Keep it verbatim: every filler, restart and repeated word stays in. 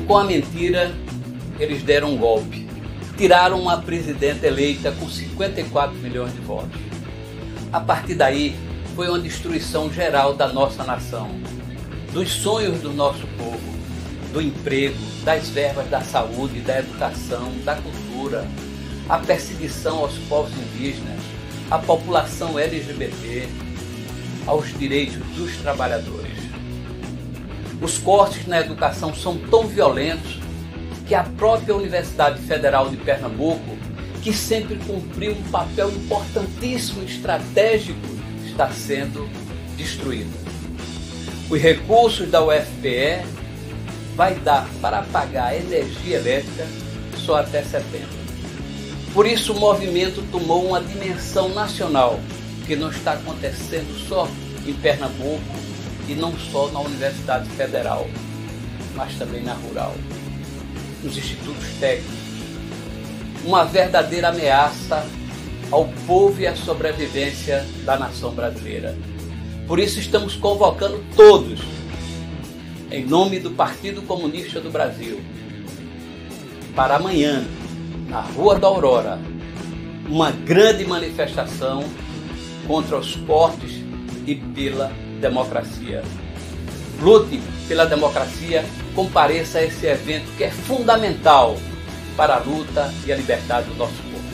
com a mentira, eles deram um golpe. Tiraram uma presidenta eleita com cinquenta e quatro milhões de votos. A partir daí, foi uma destruição geral da nossa nação, dos sonhos do nosso povo, do emprego, das verbas da saúde, da educação, da cultura, a perseguição aos povos indígenas, à população L G B T, aos direitos dos trabalhadores. Os cortes na educação são tão violentos que a própria Universidade Federal de Pernambuco, que sempre cumpriu um papel importantíssimo e estratégico, está sendo destruída. Os recursos da U F P E vai dar para pagar a energia elétrica só até setembro. Por isso o movimento tomou uma dimensão nacional, que não está acontecendo só em Pernambuco e não só na Universidade Federal, mas também na Rural, nos institutos técnicos. Uma verdadeira ameaça ao povo e à sobrevivência da nação brasileira. Por isso estamos convocando todos, em nome do Partido Comunista do Brasil, para amanhã, na Rua da Aurora, uma grande manifestação contra os cortes e pela democracia. Lute pela democracia, compareça a esse evento que é fundamental para a luta e a liberdade do nosso povo.